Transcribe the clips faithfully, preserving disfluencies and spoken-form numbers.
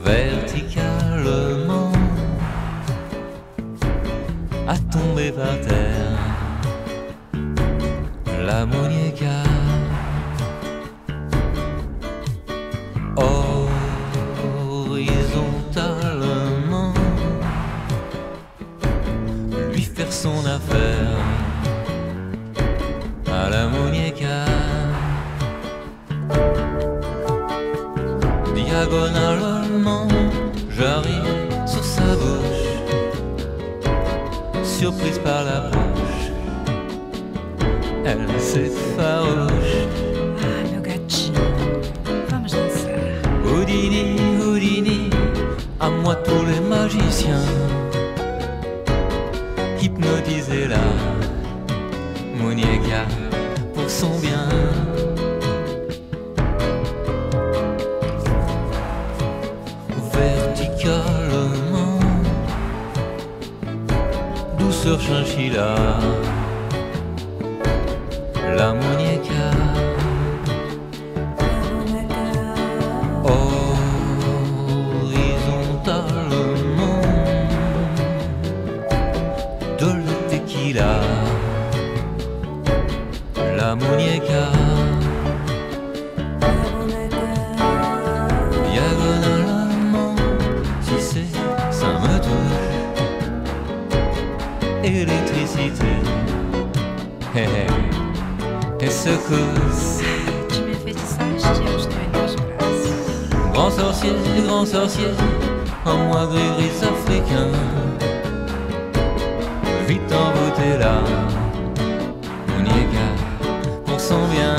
verticalement, à tomber par terre, la muñeca. Horizontalement, lui faire son affaire à la muñeca. Diagonalement, j'arrive sur sa bouche, surprise par l'approche, elle s'effarouche. Ah, meu gatinho, vamos dançar. Houdini, Houdini, à moi tous les magiciens, hypnotisez la muñeca pour son bien. Verticalement, douceur chinchilla, la muñeca. Horizontalement, de la tequila, la muñeca. Diagonalement, si c'est, ça me touche. Électricité, hé hé, et secousse. De me feitiçar, eu estou em teus braços. Grand sorcier, grand sorcier, en moi gris-gris africain, vite envoûté là, muñeca, pour son bien.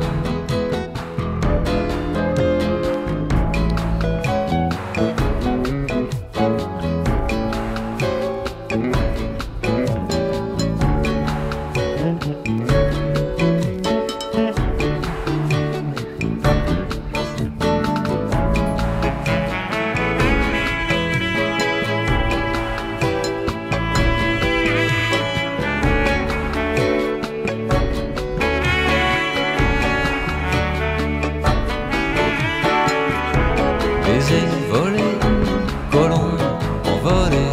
Baiser, voler, colombe, envolé,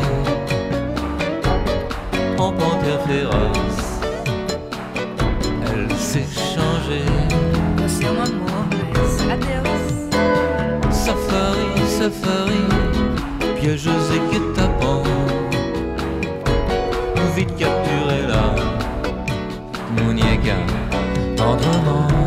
en panthère féroce, elle s'est changée. Você é um amor, mas adeus. Safari, safari, piégeuse et guet-apens, vite capturée là, muñeca, tendrement.